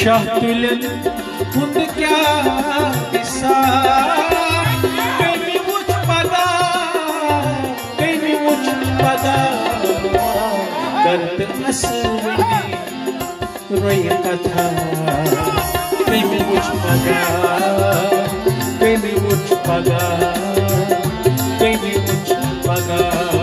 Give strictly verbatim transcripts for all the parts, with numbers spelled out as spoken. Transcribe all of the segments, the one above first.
शाह तुलन हुंद क्या किस्सा कहीं मुझ पता कहीं मुझ पता दर्द असली रोई कथा कहीं मुझ पता कहीं मुझ पता कहीं मुझ पता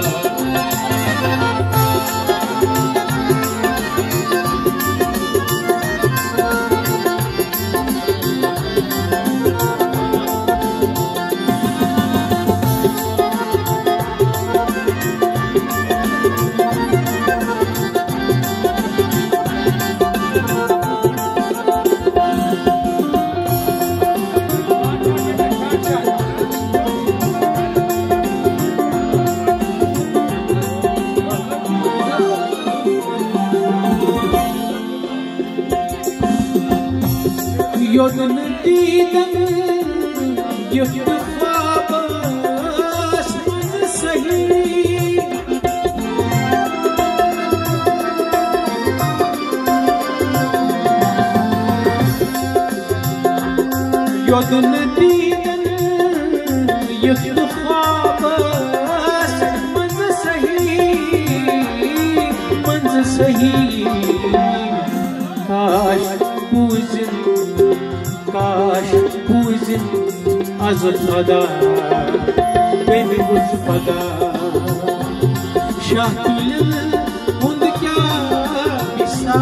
Yodun diden yuttu khwabas muz sahi Yodun diden yuttu khwabas muz sahi muz sahi Kash buzin काश पूजिन अज़ल अदा कहीं मुझ पता शाह तुलन हुंद क्या किस्सा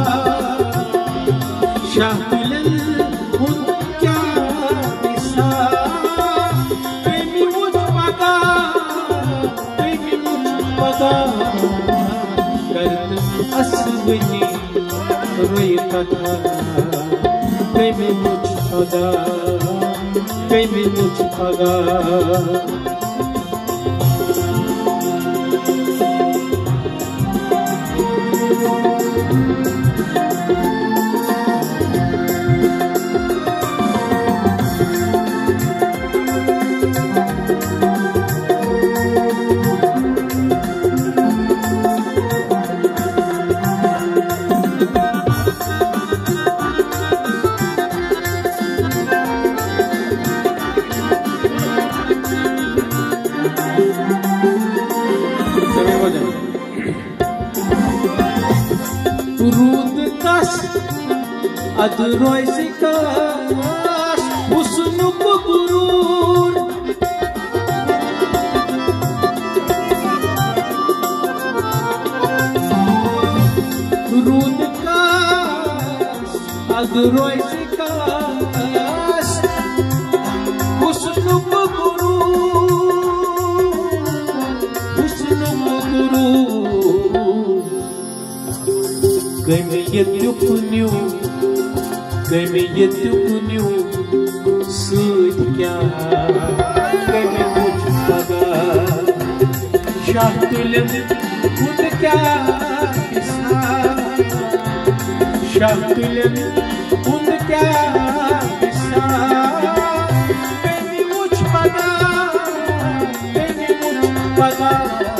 शाह तुलन हुंद क्या किस्सा कहीं मुझ पता कहीं मुझ पता दर्द असली रोई कथा कहीं मुझ पता कहीं मुझ पता रूद कस अदरोय सिकाश हुस्न को गुरूर रूद कस अदरोय सिकाश हुस्न को गुरूर हुस्न को गुरूर कहीं ये दुपन्यू कहीं ये दुपन्यू सूद क्या कहीं मुझ पता शाह तुलन हुंद क्या किस्सा शाह तुलन हुंद क्या किस्सा कहीं मुझ पता कहीं मुझ पता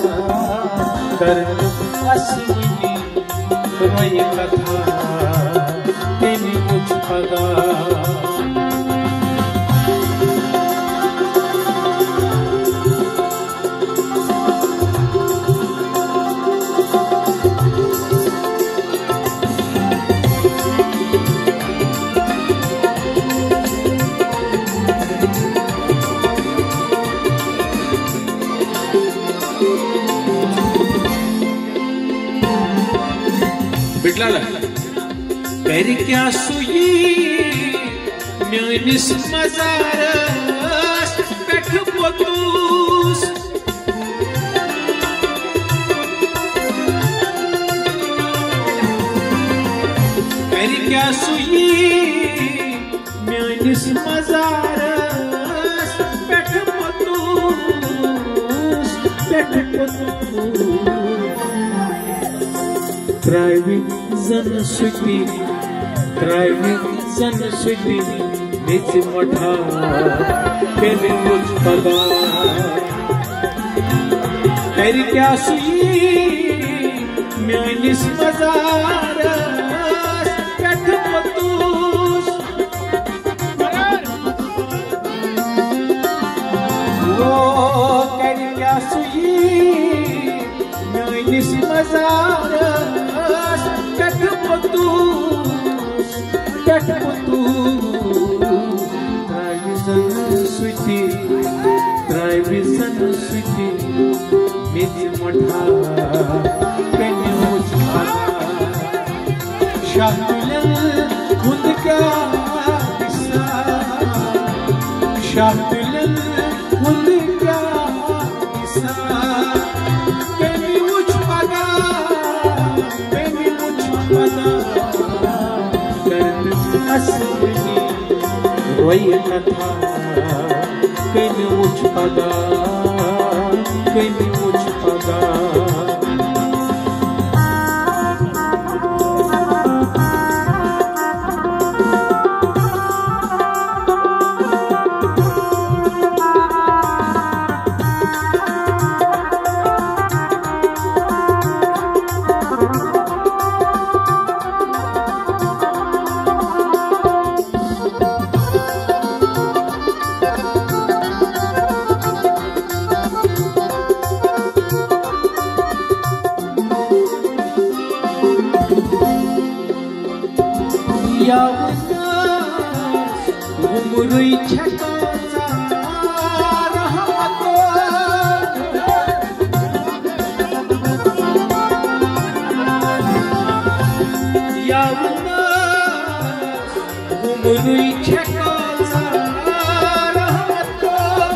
दर्द असली रोई कथा कहीं मुझ पता बिटला कर क्या सुई म्यानिस मज़ारस पेठ पोतूस कर क्या सुई म्यानिस मज़ारस Peth पोतूस Peth पोतूस Driving zan suti, driving zan suti, niche matha, kene muझ pata. कर क्या सुई म्यानिस मज़ारस Peth पोतूस Şahbülen Undika Bisa Şahbülen Undika Bisa Beni uçmadan Beni uçmadan Derdim asli Roya kata Beni uçmadan Beni uçmadan Yalnız umru çekmeza rahmatı Yalnız umru çekmeza rahmatı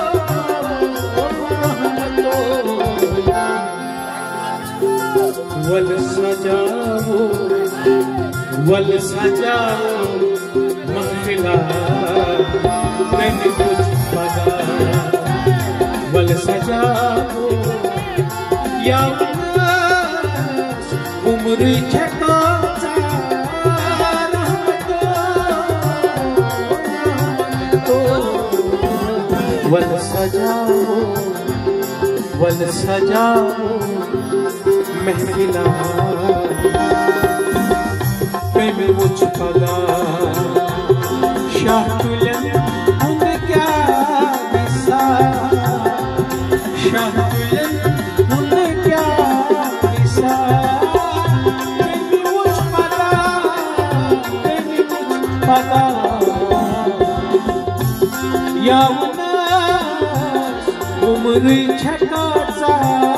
Vel sajavu Wal sajao mahfila Beni uçmadan Wal sajao yalnız umri çekmeza rahmeto Wal sajao Wal sajao mahfila Beni uçmadan Şahbülen Undika Bisa Şahbülen Undika Bisa Beni uçmadan Beni uçmadan Yalnız umri çekmeza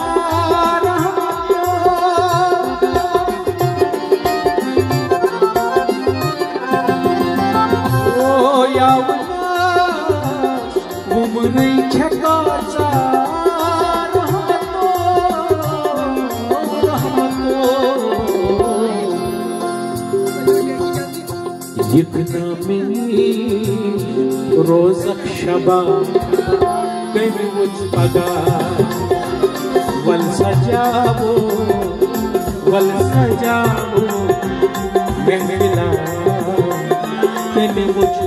Umri çekmeza rahmeto rahmeto Yıkna meni rozak şaba Beni uçmadan Wal sajabu Wal sajabu Mehmila Beni uçmadan